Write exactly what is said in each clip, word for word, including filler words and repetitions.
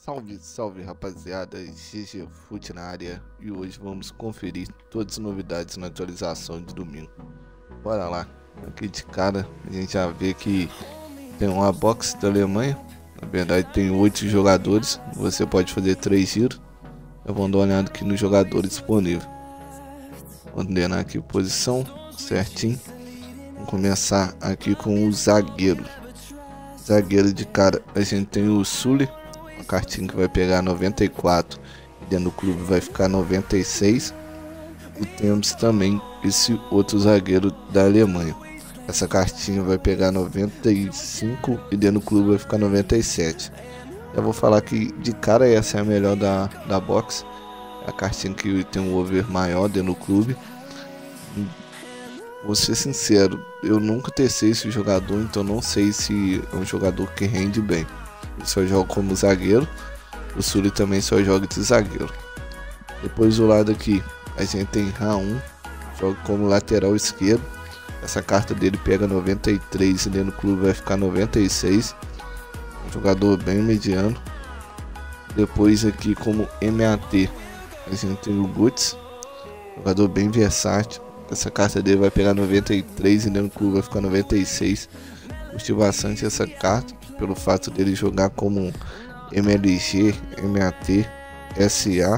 Salve, salve rapaziada, G G Fute na área e hoje vamos conferir todas as novidades na atualização de domingo. Bora lá, aqui de cara a gente já vê que tem uma box da Alemanha, na verdade tem oito jogadores, você pode fazer três giros. Eu vou dar uma olhada aqui nos jogadores disponíveis. Vou ordenar aqui posição certinho. Vamos começar aqui com o zagueiro. Zagueiro de cara a gente tem o Sully, uma cartinha que vai pegar noventa e quatro e dentro do clube vai ficar noventa e seis. E temos também esse outro zagueiro da Alemanha. Essa cartinha vai pegar noventa e cinco e dentro do clube vai ficar noventa e sete. Eu vou falar que de cara essa é a melhor da, da box. A cartinha que tem um over maior dentro do clube. Vou ser sincero, eu nunca testei esse jogador, então não sei se é um jogador que rende bem. Ele só joga como zagueiro, o Sully também só joga de zagueiro. Depois do lado aqui, a gente tem Raul, joga como lateral esquerdo. Essa carta dele pega noventa e três e dentro do clube vai ficar noventa e seis. Um jogador bem mediano. Depois aqui como M A T, a gente tem o Guts, jogador bem versátil. Essa carta dele vai pegar noventa e três e dentro do clube vai ficar noventa e seis. Gostei bastante essa carta pelo fato dele jogar como M L G, M A T, S A.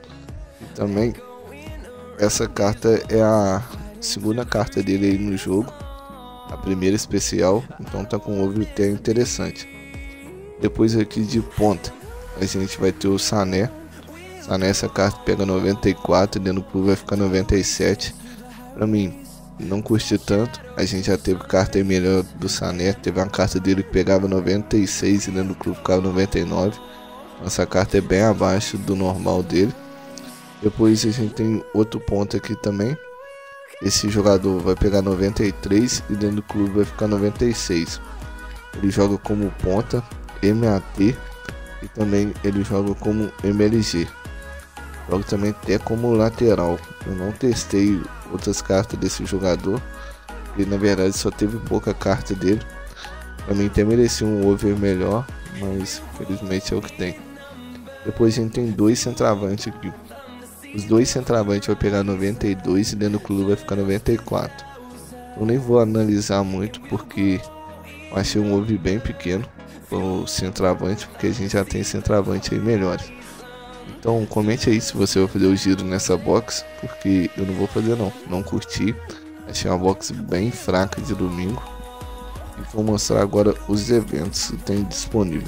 E também essa carta é a segunda carta dele aí no jogo, a primeira especial, então tá com um over interessante. Depois aqui de ponta a gente vai ter o Sané. Sané, essa carta pega noventa e quatro e dentro do clube vai ficar noventa e sete. Pra mim, não curti tanto. A gente já teve carta aí melhor do Sané. Teve uma carta dele que pegava noventa e seis e dentro do clube ficava noventa e nove. Essa carta é bem abaixo do normal dele. Depois a gente tem outro ponto aqui também. Esse jogador vai pegar noventa e três e dentro do clube vai ficar noventa e seis. Ele joga como ponta, M A T e também ele joga como M L G. Joga também até como lateral. Eu não testei outras cartas desse jogador, e na verdade só teve pouca carta dele. Pra mim até merecia um over melhor, mas felizmente é o que tem. Depois a gente tem dois centravantes aqui. Os dois centravantes vai pegar noventa e dois e dentro do clube vai ficar noventa e quatro. Eu nem vou analisar muito porque eu achei um over bem pequeno o centroavante, porque a gente já tem centroavante aí melhores. Então comente aí se você vai fazer o giro nessa box, porque eu não vou fazer não, não curti. Achei uma box bem fraca de domingo. E vou mostrar agora os eventos que tem disponível.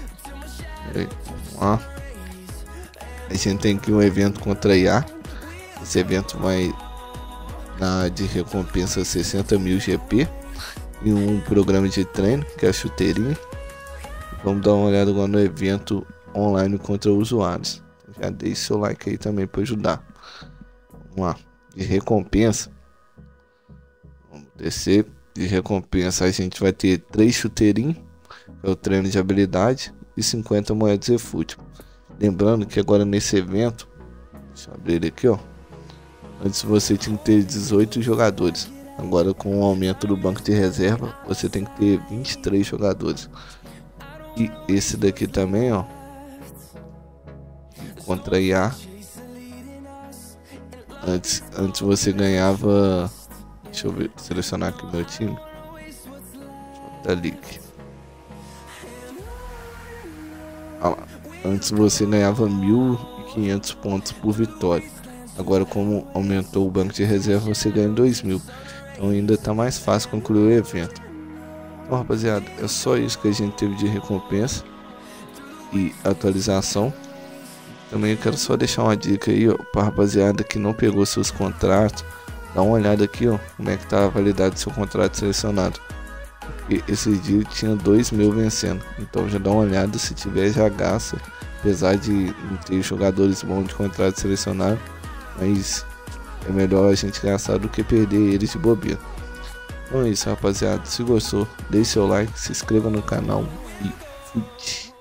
Aí, vamos lá. A gente tem aqui um evento contra I A. Esse evento vai na de recompensa sessenta mil G P e um programa de treino que é a chuteirinha. Vamos dar uma olhada agora no evento online contra usuários. Já deixe seu like aí também para ajudar. Vamos lá, de recompensa. Vamos descer. De recompensa a gente vai ter três chuteirinhos, que é o treino de habilidade, e cinquenta moedas de futebol. Lembrando que agora nesse evento, deixa eu abrir ele aqui, ó. Antes você tinha que ter dezoito jogadores. Agora com o aumento do banco de reserva, você tem que ter vinte e três jogadores. E esse daqui também, ó, contra I A. Antes, antes você ganhava. Deixa eu ver, selecionar aqui meu time da League. Ah lá. Antes você ganhava mil e quinhentos pontos por vitória. Agora, como aumentou o banco de reserva, você ganha dois mil. Então ainda tá mais fácil concluir o evento. Então, rapaziada, é só isso que a gente teve de recompensa e atualização. Também eu quero só deixar uma dica aí, ó, pra rapaziada que não pegou seus contratos. Dá uma olhada aqui, ó, como é que tá a validade do seu contrato selecionado. Porque esse dia tinha dois mil vencendo. Então já dá uma olhada, se tiver já gasta. Apesar de não ter jogadores bons de contrato selecionado, mas é melhor a gente gastar do que perder eles de bobeira. Então é isso, rapaziada. Se gostou, deixe seu like, se inscreva no canal e fui.